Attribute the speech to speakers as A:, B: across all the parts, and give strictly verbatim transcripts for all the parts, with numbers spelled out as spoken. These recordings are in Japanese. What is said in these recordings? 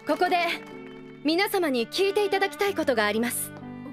A: ここで皆様に聞いていただきたいことがあります。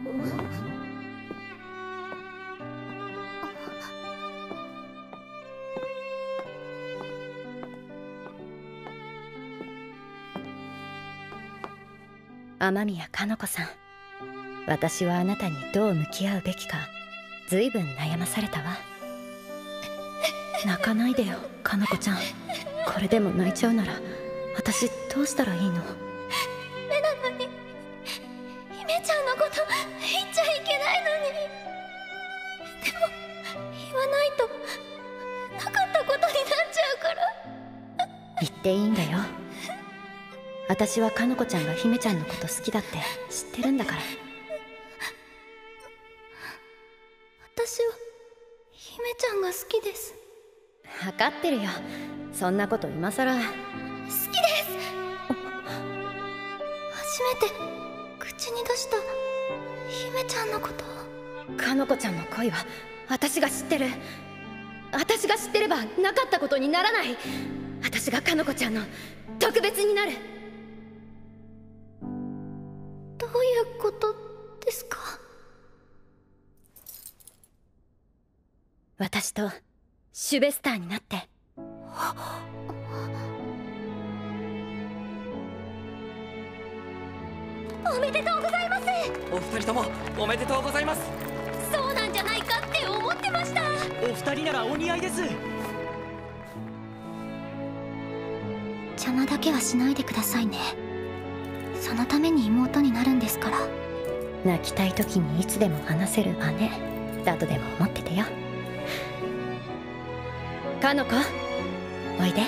A: 雨宮かの子さん、私はあなたにどう向き合うべきかずいぶん悩まされたわ。泣かないでよかの子ちゃん。これでも泣いちゃうなら私どうしたらいいの？
B: 目なのに姫ちゃんのこと言っちゃいけないのに。でも言わないとなかったことになっちゃうから。
A: 言っていいんだよ。私はかの子ちゃんが姫ちゃんのこと好きだって知ってるんだから。
B: 私は姫ちゃんが好きです。
A: 分かってるよ。そんなこと今さら。好きです。
B: 初めて口に出した姫ちゃんのことを。
A: かの子ちゃんの恋は私が知ってる。私が知ってればなかったことにならない。私がかの子ちゃんの特別になる。
B: どういうことですか？
A: 私とシュベスターになって。
B: おめでとうございます。
C: お二人ともおめでとうございます。
B: そうなんじゃないかって思ってました。
C: お二人ならお似合いです。
B: 邪魔だけはしないでくださいね。そのために妹になるんですから。
A: 泣きたい時にいつでも話せる姉だとでも思っててよ。かの子、おいで。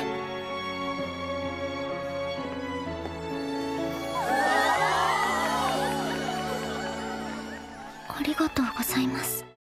B: ありがとうございます。